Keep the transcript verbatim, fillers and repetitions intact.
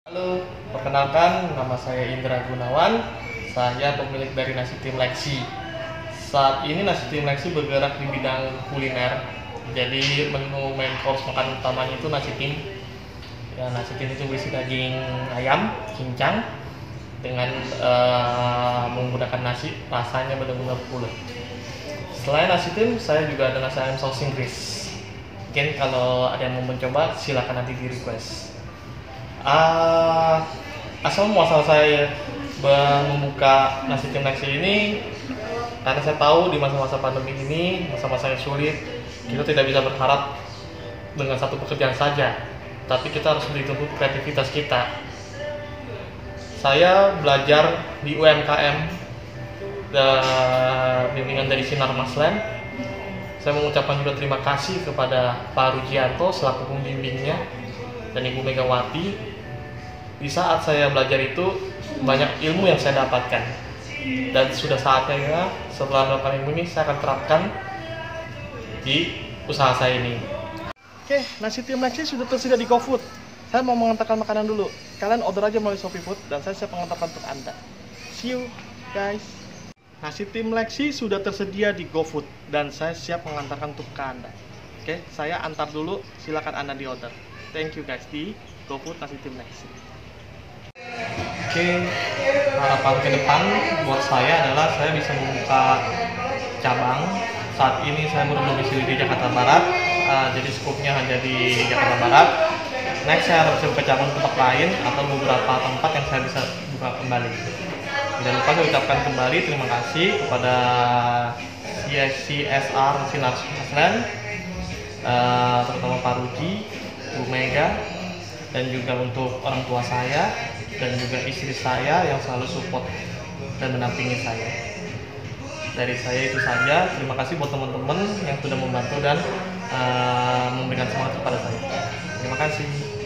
Halo, perkenalkan nama saya Indra Gunawan. Saya pemilik dari Nasi Tim Leksi. Saat ini Nasi Tim Leksi bergerak di bidang kuliner. Jadi menu main course makan utamanya itu nasi tim. Ya, nasi tim itu berisi daging ayam, cincang dengan uh, menggunakan nasi, rasanya benar-benar pulen. Selain nasi tim, saya juga ada nasi ayam saus Inggris. Mungkin kalau ada yang mau mencoba, silakan nanti di request. Uh, asal muasal saya membuka Nasi Tim Leksi ini karena saya tahu di masa-masa pandemi ini, masa-masa yang sulit, kita tidak bisa berharap dengan satu pekerjaan saja, tapi kita harus dituntut kreativitas kita. Saya belajar di U M K M dan bimbingan dari Sinar Maslen. Saya mengucapkan juga terima kasih kepada Pak Rujianto selaku pembimbingnya dan Ibu Megawati. Di saat saya belajar itu banyak ilmu yang saya dapatkan, dan sudah saatnya ya, setelah melakukan ilmu ini saya akan terapkan di usaha saya ini. Oke, Nasi Tim Leksi sudah tersedia di GoFood. Saya mau mengantarkan makanan dulu. Kalian order aja melalui Shopee Food dan saya siap mengantarkan untuk Anda. See you guys. Nasi Tim Leksi sudah tersedia di GoFood dan saya siap mengantarkan untuk ke Anda. Oke, saya antar dulu, silakan Anda di order. Thank you guys di GoFood Nasi Tim Leksi. Oke, harapan ke depan buat saya adalah saya bisa membuka cabang. Saat ini saya berdomisili di Jakarta Barat, uh, jadi skupnya hanya di Jakarta Barat. Next saya harus buka cabang tempat lain atau beberapa tempat yang saya bisa buka kembali. Jangan lupa saya ucapkan kembali terima kasih kepada C S R Sinar Maslen, uh, terutama Pak Ruji, Bu Mega, dan juga untuk orang tua saya dan juga istri saya yang selalu support dan mendampingi saya. Dari saya itu saja. Terima kasih buat teman-teman yang sudah membantu dan uh, memberikan semangat kepada saya. Terima kasih.